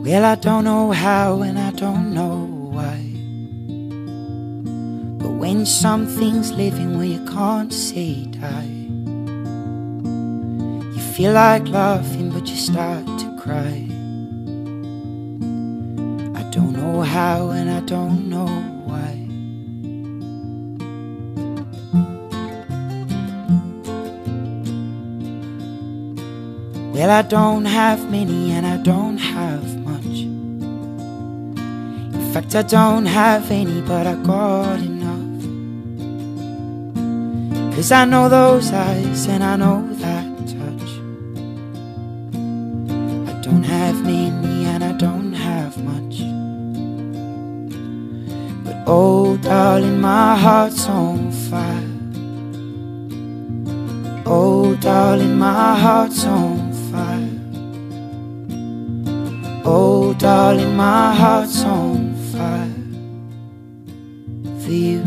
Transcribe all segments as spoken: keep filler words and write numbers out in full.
Well, I don't know how and I don't know why, but when something's living where you can't say die, you feel like laughing but you start to cry. I don't know how and I don't know why. Well, I don't have many and I don't have much. In fact, I don't have any, but I got enough. 'Cause I know those eyes and I know that touch. I don't have many and I don't have much, but oh darling, my heart's on fire. Oh darling, my heart's on fire. Oh darling, my heart's on fire for you.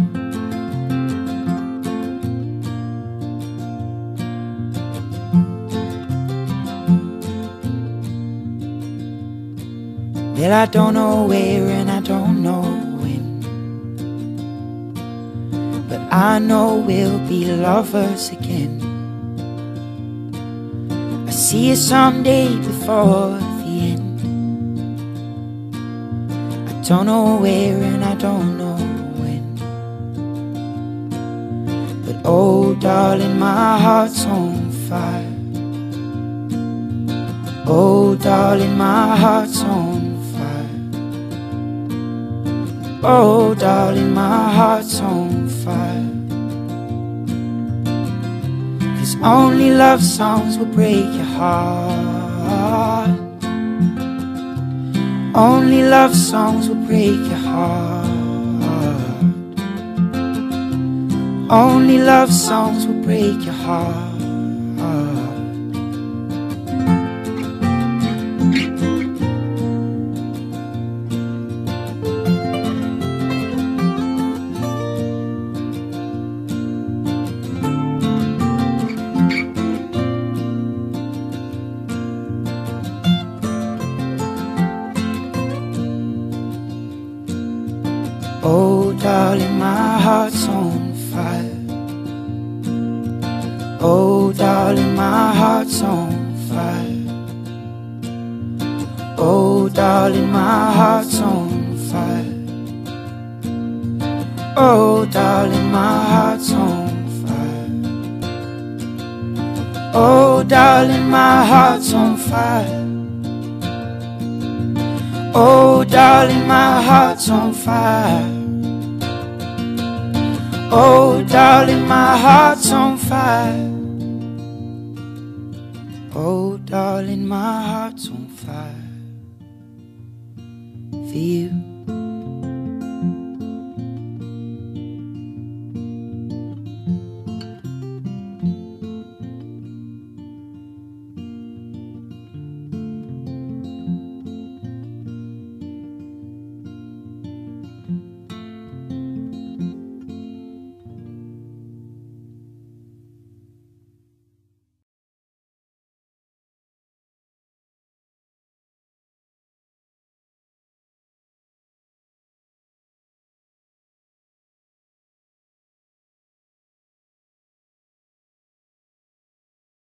Well, I don't know where and I don't know when, but I know we'll be lovers again. I see you someday before the end. I don't know where and I don't know when, but oh darling, my heart's on fire. Oh darling, my heart's on fire. Oh darling, my heart's on fire. 'Cause only love songs will break your heart. Only love songs will break your heart. Only love songs will break your heart. Oh darling, my heart's on fire. Oh darling, my heart's on fire. Oh darling, my heart's on fire. Oh darling, my heart's on fire. Oh darling, my heart's on fire. Oh darling, my heart's on fire. Oh darling, my heart's on fire. Oh darling, my heart's on fire for you.